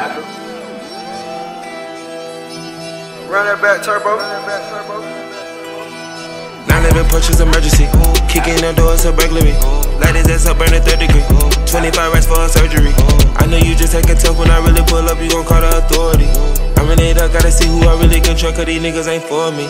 Run that back, turbo. 911 Porsche emergency. Kicking the door, it's a burglary. Light his ass up, burn a 3rd degree. 25 racks for a surgery. I know you just acting tough when I really pull up, you gon' call the authority. I'm in it up, gotta see who I really can trust, cause these niggas ain't for me.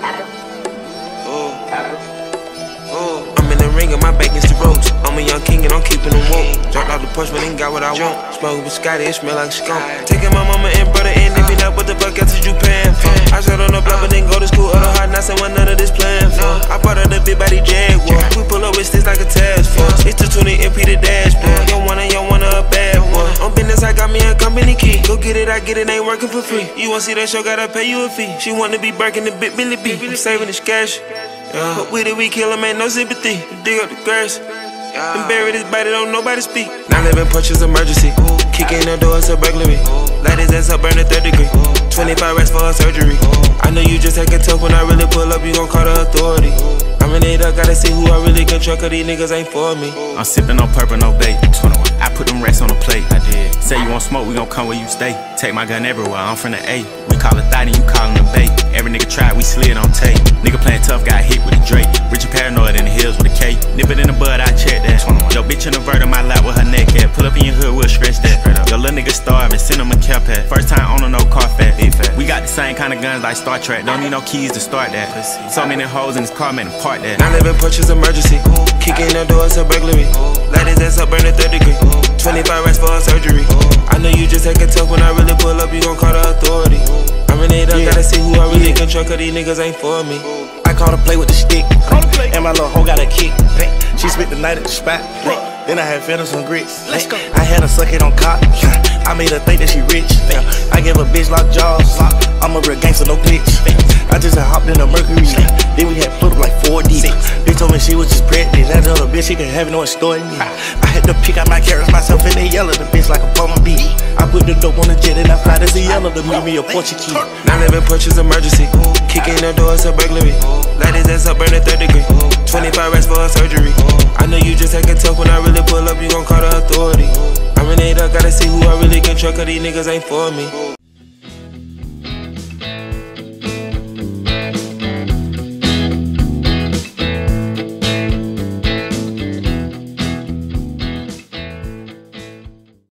I'm in the ring and my back against the ropes. I'm a young king and I'm keeping them woke. Dropped out the Porsche, but ain't got what I want. Smokin Biscotti, it smell like skunk. Taking my mama and brother in, if you not, what the fuck else is you paying for? I shot on the block, but then go to school, other hard knocks, and what none of this playing for. I bought her the big body Jaguar. We pull up with sticks like a task force. It's the 20 MP the dashboard. You wanna a bad boy. On business, I got me a company key. Go get it, I get it, ain't working for free. You wanna see that show, gotta pay you a fee. She wanna be breaking the big Billy B. I'm saving this cash. But with it, we kill him, ain't no sympathy. Dig up the grass. And bury this body, don't nobody speak. 911 Porsche emergency. Kicking the door, it's a burglary. Light his ass up, burn a 3rd degree. 25 racks for a surgery. I know you just acting tough when I really pull up, you gon' call the authority. I'm in it up, gotta see who I really can trust, cause these niggas ain't for me. I'm sipping on purple, no bait. 21. I put them racks on the plate. I did. Say you want smoke, we gon' come where you stay. Take my gun everywhere, I'm from the A. We call it thotty, you callin' the bait. Every nigga tried, we slid on tape. Nigga playing tough, got hit with a Drake. Rich and paranoid in the hills with a K. Nip it in the bud, I check that. 21. Yo, bitch in the vert in my lap with her neck at. Pull up in your hood, we'll scratch that. Yo, little nigga starving, send him a cap hat. First time owning no car fat. We got the same kind of guns like Star Trek. Don't need no keys to start that. So many hoes in this car, man, to park that. 911 Porsche emergency. Kicking the door, it's a burglary. Light his ass up, burn a 3rd degree. 25 racks for a surgery. I know you just acting tough when I really pull up, you gon' call the authority. I'm in it up, gotta see who I really can trust, cause these niggas ain't for me. I called her play with the stick, and my little hoe got a kick. She spent the night at the spot. Then I had fed her some grits. Let's go. I had her suck it on cock. I made her think that she rich. I gave a bitch lock jaws. I'm a real gangster, no bitch. I just hopped in the Mercury. Then we had put up like 4 deep. Bitch told me she was just pregnant. That other bitch, she can have no story me. I had to pick out my carrots myself and they yellow the bitch like a palm bee. I put the dope on the jet and I fly to the yellow to meet me a Portuguese. 911 Porsche emergency. Kicking the door, it's a burglary. Light his ass up, burn a 3rd degree. 25 racks for a surgery. I know you just acting tough when I really pull up, you gon' call the authority. I'm in it up, gotta see who I really can trust, cause these niggas ain't for me.